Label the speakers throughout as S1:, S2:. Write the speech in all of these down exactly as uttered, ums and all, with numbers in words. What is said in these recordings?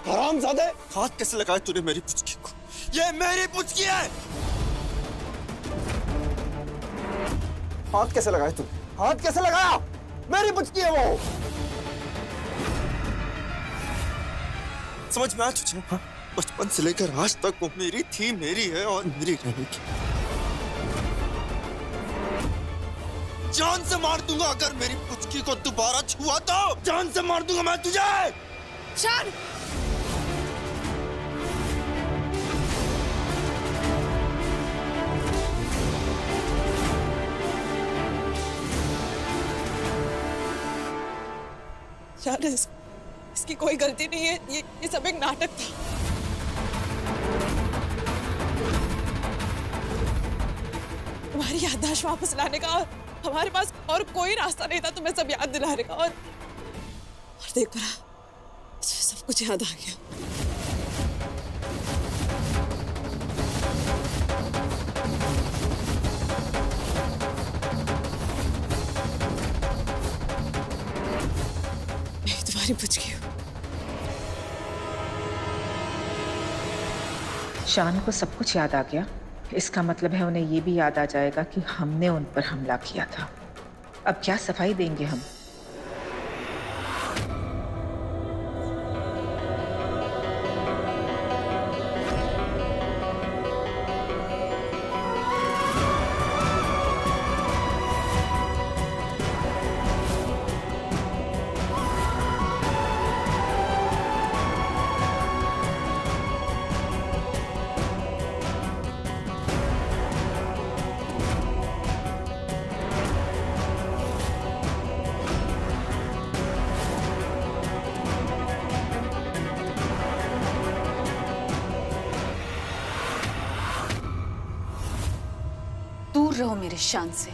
S1: हरामजादे, हाथ कैसे लगाया तूने मेरी पुचकी को? ये मेरी पुचकी है। हाथ कैसे लगाया तूने? हाथ कैसे लगाया? मेरी पुचकी है वो। समझ में आया तुझे? हाँ? बचपन से लेकर आज तक वो मेरी थी, मेरी है और मेरी रहेगी। जान से मार दूंगा अगर मेरी पुचकी को दोबारा छुआ तो। जान से मार दूंगा मैं तुझे।
S2: शान! शान, इस, इसकी कोई गलती नहीं है। ये ये सब एक नाटक था। तुम्हारी याददाश्त वापस लाने का और हमारे पास और कोई रास्ता नहीं था तुम्हें सब याद दिलाने का। और, और देख परा, सब कुछ याद आ गया। मैं तुम्हारी पुचकी हूँ।
S3: शान को सब कुछ याद आ गया। इसका मतलब है उन्हें ये भी याद आ जाएगा कि हमने उन पर हमला किया था। अब क्या सफाई देंगे हम?
S4: दूर रहो मेरे शान से।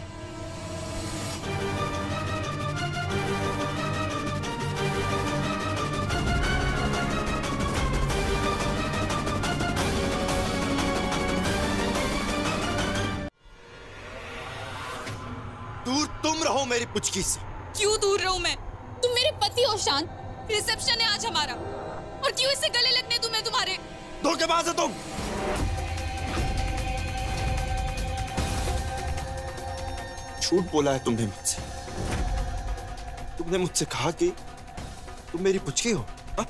S1: दूर तुम रहो मेरी पुचकी से।
S4: क्यों दूर रहूं मैं? तुम मेरे पति हो शान। रिसेप्शन है आज हमारा, और क्यों इससे गले लगने दूं मैं तुम्हारे?
S1: धोखेबाज हो तुम। झूठ बोला है तुमने मुझसे। तुमने मुझसे कहा कि तुम मेरी पुचकी हो। हा?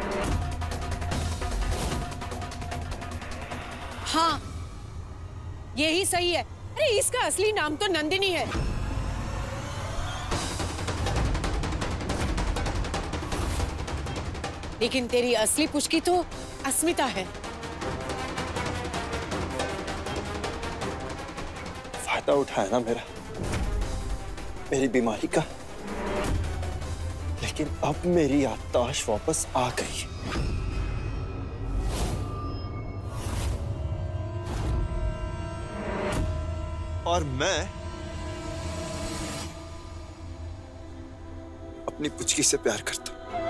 S2: हाँ, यही सही है। अरे इसका असली नाम तो नंदिनी है। लेकिन तेरी असली पुचकी तो अस्मिता है।
S1: फायदा उठाया ना मेरा, मेरी बीमारी का। लेकिन अब मेरी याददाश्त वापस आ गई। और मैं अपनी पुचकी से प्यार करता हूं।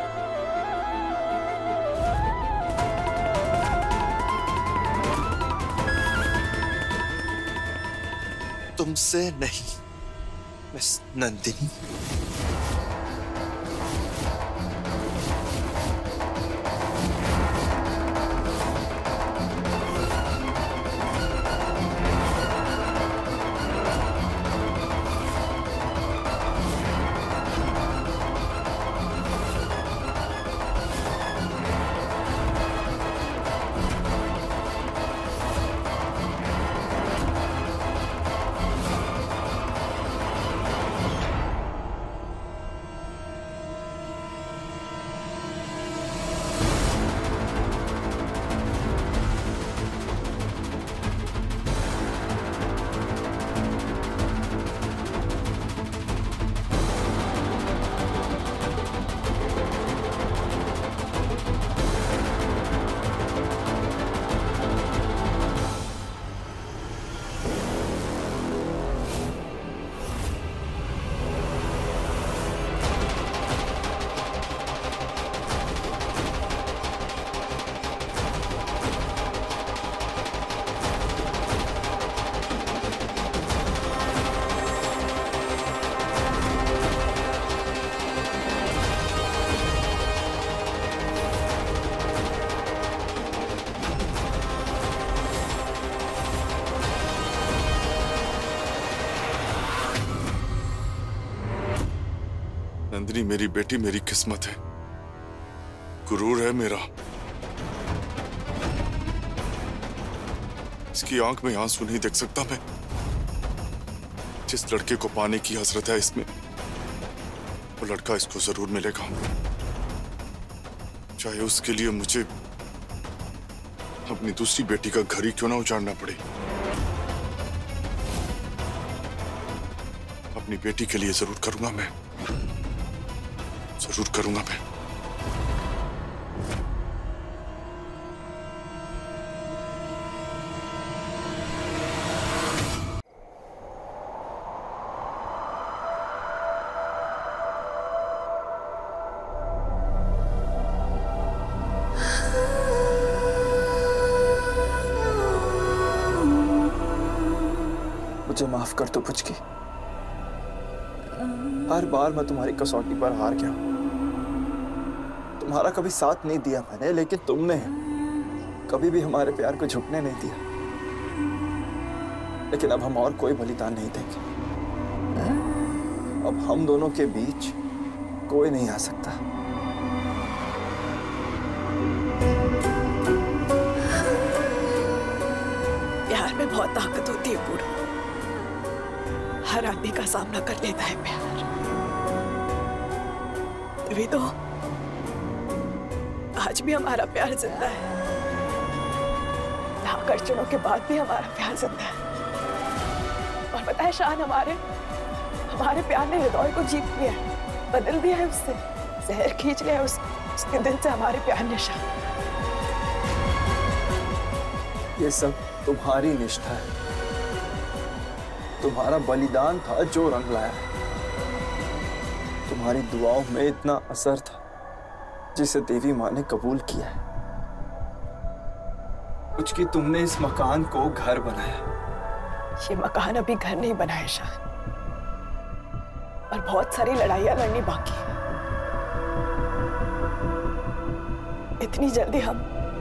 S1: तुमसे नहीं, मिस नंदिनी।
S5: चांदनी मेरी बेटी मेरी किस्मत है, गुरूर है मेरा। इसकी आंख में आंसू नहीं देख सकता मैं। जिस लड़के को पाने की हसरत है इसमें, वो लड़का इसको जरूर मिलेगा, चाहे उसके लिए मुझे अपनी दूसरी बेटी का घर ही क्यों ना उजाड़ना पड़े। अपनी बेटी के लिए जरूर करूंगा मैं, जरूर करूंगा मैं।
S6: मुझे माफ कर दो पुचकी। हर बार मैं तुम्हारी कसौटी पर हार गया। तुम्हारा कभी साथ नहीं दिया मैंने, लेकिन तुमने कभी भी हमारे प्यार को झुकने नहीं दिया। लेकिन अब हम और कोई बलिदान नहीं देंगे। अब हम दोनों के बीच कोई नहीं आ सकता।
S2: प्यार में बहुत ताकत होती है बूढ़ो। हर आदमी का सामना कर लेता है प्यार। तभी तो आज भी हमारा प्यार जिंदा है। लाख अड़चनों के बाद भी हमारा प्यार जिंदा है। और पता है शान, हमारे हमारे प्यार ने हृदय को जीत लिया है, बदल दिया है उससे, जहर खींच लिया है उस, उसके दिल से हमारे प्यार ने। शान,
S6: ये सब तुम्हारी निष्ठा है, तुम्हारा बलिदान था जो रंग लाया। तुम्हारी दुआओं में इतना असर था जिसे देवी माँ ने कबूल किया है। कुछ कि तुमने इस मकान को घर बनाया।
S2: ये मकान अभी घर नहीं बना है शान, और बहुत सारी लड़ाइयां लड़नी बाकी है। इतनी जल्दी हम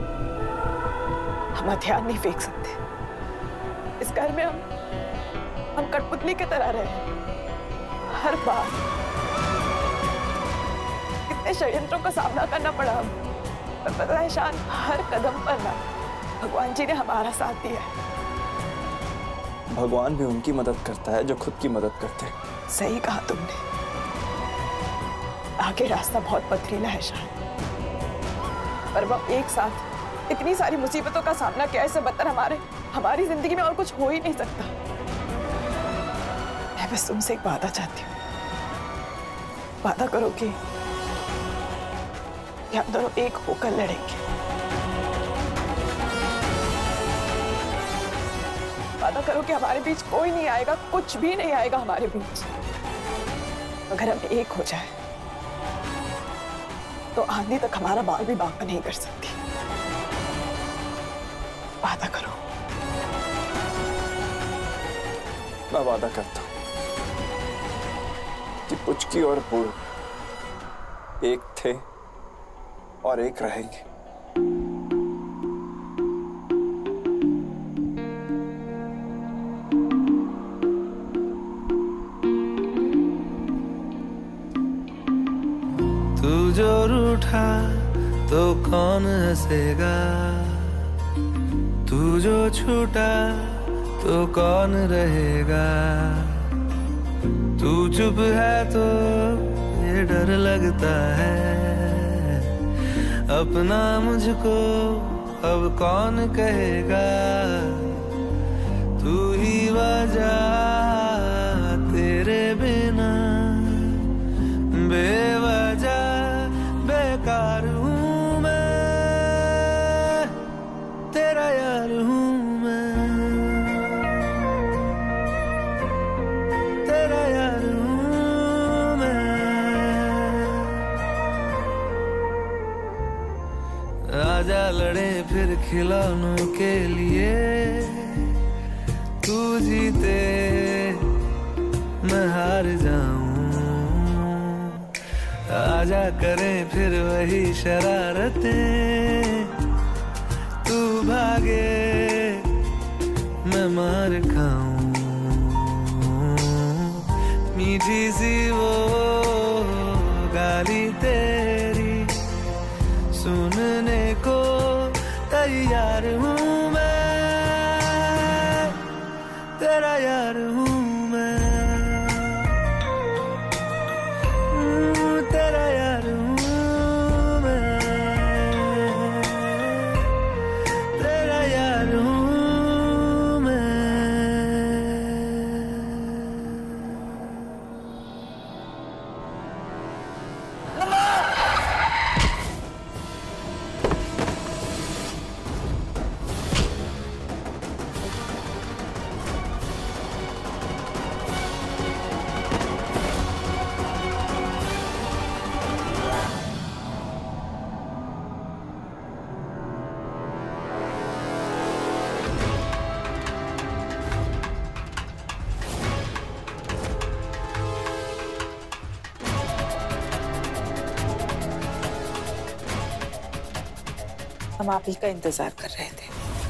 S2: हम हथियार नहीं फेंक सकते। इस घर में हम हम कठपुतली की तरह रहे। हर बार कितने षड्यंत्रों का सामना करना पड़ा हम। पर पता है शान, हर कदम पर ना भगवान जी ने हमारा साथ दिया है।
S6: भगवान भी उनकी मदद करता है जो खुद की मदद करते हैं।
S2: सही कहा तुमने। आगे रास्ता बहुत पथरीला है शान, पर हम एक साथ इतनी सारी मुसीबतों का सामना किया, इससे बदतर हमारे हमारी जिंदगी में और कुछ हो ही नहीं सकता। मैं बस तुमसे एक वादा चाहती हूँ। वादा करो कि हम दोनों एक होकर लड़ेंगे। वादा करो कि हमारे बीच कोई नहीं आएगा, कुछ भी नहीं आएगा हमारे बीच। अगर हम एक हो जाए तो आंधी तक हमारा बाल भी बांका नहीं कर सकती। वादा करो।
S6: मैं वादा करता हूं कि पुचकी और बूढ़ो एक थे और एक रहेंगे।
S7: तू जो रूठा तो कौन हंसेगा, तू जो छूटा तो कौन रहेगा। तू चुप है तो ये डर लगता है, अपना मुझको अब कौन कहेगा। तू ही वजह, तेरे बिना बेवजह बेकार हूँ मैं, तेरा यार हूँ मैं, तेरा यार हूँ मैं। आजा लड़े फिर खिलौनों के लिए, तू जीते मैं हार जाऊं। आजा करें फिर वही शरारतें, तू भागे मैं मार खाऊं। मीठी सी वो गाली तेरी सुनने को तैयार हूँ मैं, तेरा यार हूँ मैं, तेरा यार हूँ मैं, तेरा यार हूँ मैं।
S3: हम आप ही का इंतजार कर रहे थे।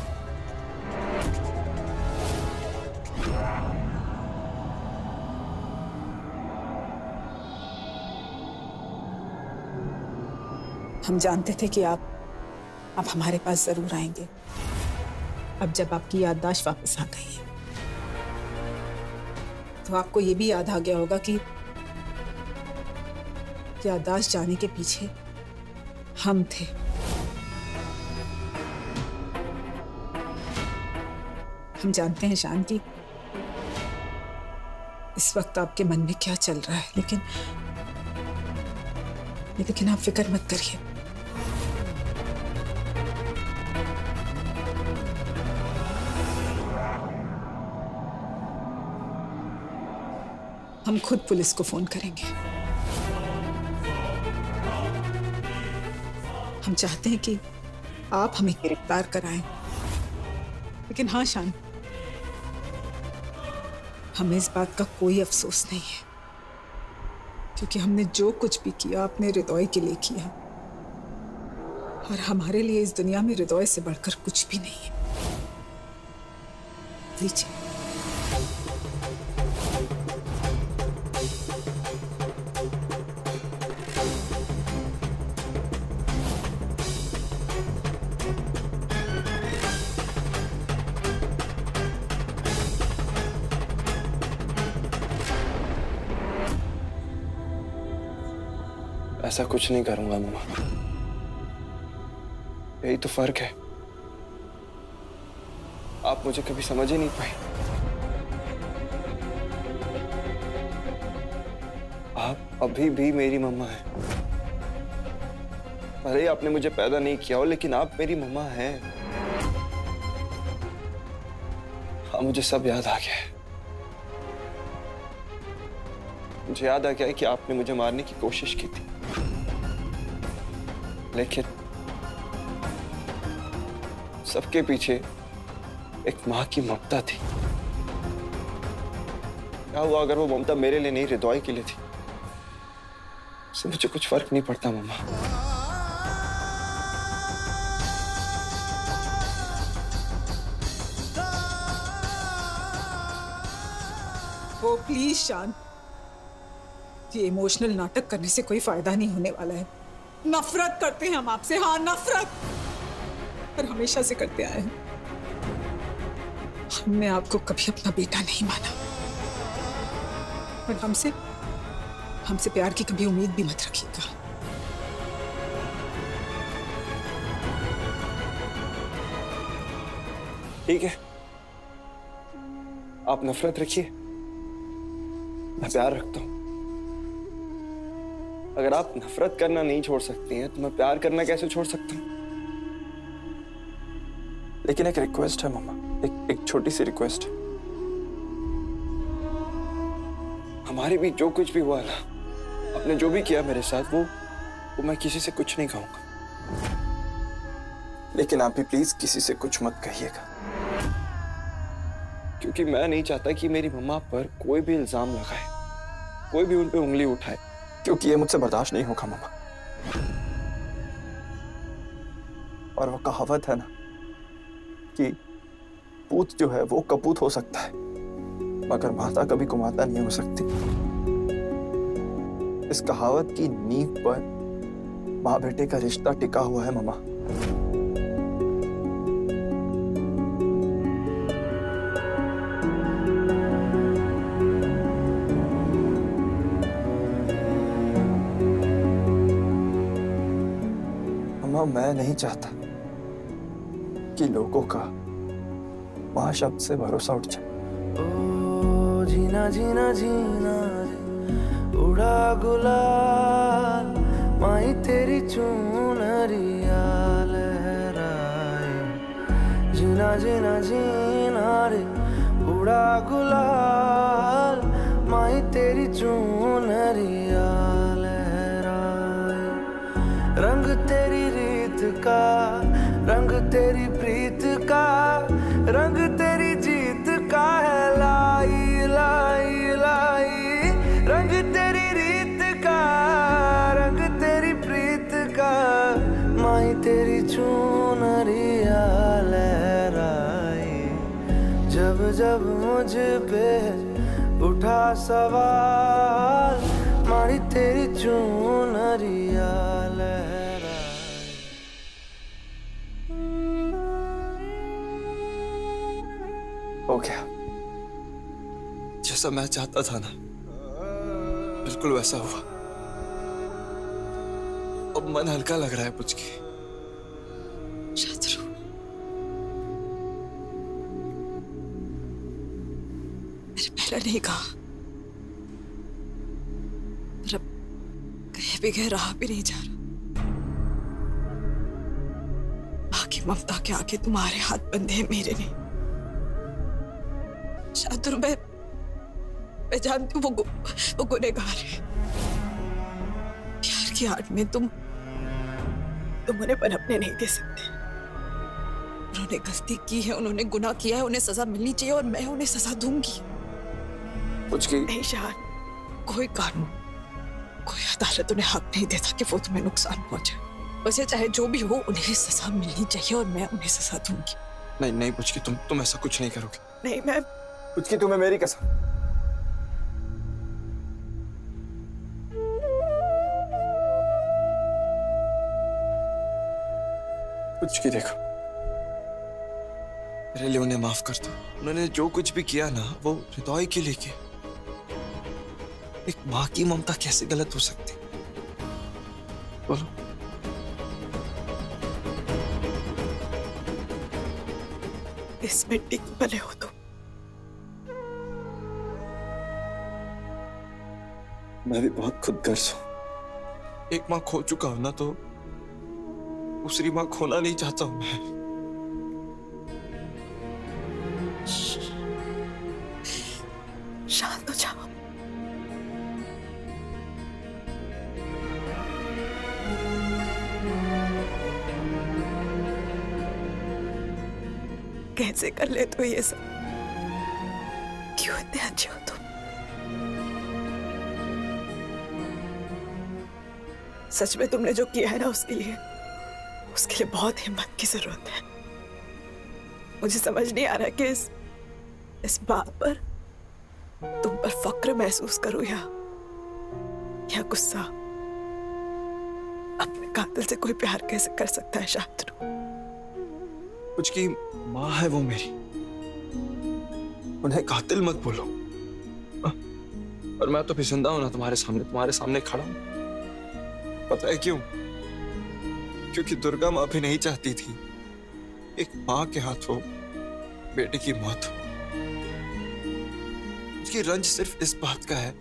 S3: हम जानते थे कि आप आप हमारे पास जरूर आएंगे। अब जब आपकी याददाश्त वापस आ गई है तो आपको ये भी याद आ गया होगा कि याददाश्त जाने के पीछे हम थे। हम जानते हैं शान की इस वक्त आपके मन में क्या चल रहा है, लेकिन लेकिन आप फिक्र मत करिए। हम खुद पुलिस को फोन करेंगे। हम चाहते हैं कि आप हमें गिरफ्तार कराएं, लेकिन हाँ शान, हमें इस बात का कोई अफसोस नहीं है, क्योंकि हमने जो कुछ भी किया अपने हृदय के लिए किया, और हमारे लिए इस दुनिया में हृदय से बढ़कर कुछ भी नहीं है। लीजिए।
S6: ऐसा कुछ नहीं करूंगा मम्मा, यही तो फर्क है। आप मुझे कभी समझ ही नहीं पाई। आप अभी भी मेरी मम्मा हैं। भले ही आपने मुझे पैदा नहीं किया हो, लेकिन आप मेरी मम्मा हैं। हाँ, मुझे सब याद आ गया है। मुझे याद आ गया है कि आपने मुझे मारने की कोशिश की थी, लेकिन सबके पीछे एक माँ की ममता थी। क्या हुआ अगर वो ममता मेरे लिए नहीं, हृदय के लिए थी? उससे मुझे कुछ फर्क नहीं पड़ता मम्मा।
S3: ओ प्लीज शान, ये इमोशनल नाटक करने से कोई फायदा नहीं होने वाला है। नफरत करते हैं हम आपसे, हाँ नफरत, और हमेशा से करते आए हैं। हमने आपको कभी अपना बेटा नहीं माना, और हमसे हमसे प्यार की कभी उम्मीद भी मत रखिएगा।
S6: ठीक है, आप नफरत रखिए, मैं प्यार रखता हूं। अगर आप नफरत करना नहीं छोड़ सकती हैं तो मैं प्यार करना कैसे छोड़ सकता हूं? लेकिन एक रिक्वेस्ट है मम्मा, एक एक छोटी सी रिक्वेस्ट है। हमारे बीच जो कुछ भी हुआ ना, आपने जो भी किया मेरे साथ, वो वो मैं किसी से कुछ नहीं कहूंगा। लेकिन आप भी प्लीज किसी से कुछ मत कहिएगा, क्योंकि मैं नहीं चाहता कि मेरी मम्मा पर कोई भी इल्जाम लगाए, कोई भी उन पे उंगली उठाए, क्योंकि ये मुझसे बर्दाश्त नहीं होगा मम्मा। और वो कहावत है ना कि पूत जो है वो कपूत हो सकता है, मगर माता कभी कुमाता नहीं हो सकती। इस कहावत की नींव पर माँ बेटे का रिश्ता टिका हुआ है मामा। मामा, मैं नहीं चाहता कि लोगों का माँ शब्द से भरोसा उठ जाए।
S7: ओ जीना जीना जीना उड़ा गुलाल, माई तेरी चुनरिया लहराए। जीना जीना जीना रे उड़ा गुलाल, माई तेरी चुनरिया लहराए। रंग तेरी रीत का, रंग तेरी प्रीत का, रंग तेरी जीत का है लाई लाई लाई। रंग तेरी रीत का, रंग तेरी प्रीत का, माई तेरी चुनरिया लहराए। जब जब मुझ पे उठा सवाल, माई तेरी चुनरिया लहराए।
S6: हो गया।
S1: जैसा मैं चाहता था ना, बिल्कुल वैसा हुआ। अब मन हल्का लग रहा है पुचकी।
S2: शत्रु, मैंने पहले नहीं कहा, पर अब कहीं भी गए रहा भी नहीं जा रहा। बाकी ममता के आगे तुम्हारे हाथ बंधे हैं, मेरे नहीं। शत्रु, मैं मैं जानती हूँ वो गु, वो गुनहगार है। प्यार की आड़ में तुम तुम उन्हें पनपने नहीं दे सकते। उन्होंने गलती की है, उन्होंने गुनाह किया है, उन्हें सजा मिलनी चाहिए और मैं उन्हें सजा दूंगी।
S6: पुचकी,
S2: नहीं शान, कोई कानून, कोई अदालत उन्हें हक नहीं देता कि वो तुम्हें नुकसान पहुंचाए। वैसे चाहे जो भी हो, उन्हें सजा मिलनी चाहिए और मैं उन्हें सजा दूंगी।
S1: नहीं नहीं पुचकी, तुम तुम ऐसा कुछ नहीं करोगे।
S2: नहीं, मैं
S6: पुचकी, तुम्हें मेरी कसम।
S1: पुचकी देखो, मेरे लिए उन्हें माफ कर दो। उन्होंने जो कुछ भी किया ना, वो हृदय के लिए किया। एक माँ की ममता कैसे गलत हो सकती? बोलो।
S2: इस मिट्टी के भले हो तुम।
S1: मैं भी बहुत खुदगर्ज हूं। एक माँ खो चुका हूं ना, तो दूसरी माँ खोना नहीं चाहता हूं मैं।
S2: शांत हो जाओ। कैसे कर ले तो ये सब? क्यों इतने अच्छे हो तुम? सच में तुमने जो किया है ना, उसके लिए उसके लिए बहुत हिम्मत की जरूरत है। मुझे समझ नहीं आ रहा कि इस इस बात पर तुम पर फक्र महसूस करूं या या गुस्सा। अपने कातिल से कोई प्यार कैसे कर सकता है शांतनु?
S1: कुछ की माँ है वो मेरी, उन्हें कातिल मत बोलो। और मैं तो भी जिंदा हूं ना, तुम्हारे सामने तुम्हारे सामने खड़ा हूं। पता है क्यों? क्योंकि दुर्गा माँ भी नहीं चाहती थी एक माँ के हाथों बेटे की मौत हो। उसकी रंज सिर्फ इस बात का है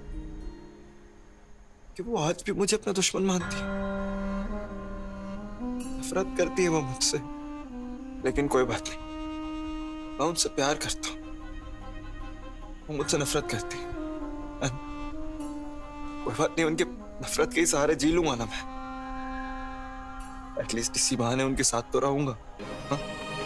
S1: कि वो आज भी मुझे अपना दुश्मन मानती है। नफरत करती है वो मुझसे, लेकिन कोई बात नहीं, मैं उनसे प्यार करता हूं। वो मुझसे नफरत करती है, कोई बात नहीं, उनके नफरत के सहारे जी लूंगा ना मैं। एटलीस्ट इसी बहाने उनके साथ तो रहूंगा। हा?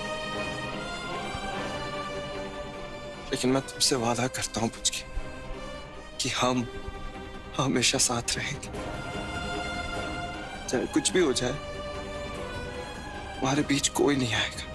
S1: लेकिन मैं तुमसे वादा करता हूं पुचकी कि हम हमेशा साथ रहेंगे। चाहे कुछ भी हो जाए, हमारे बीच कोई नहीं आएगा।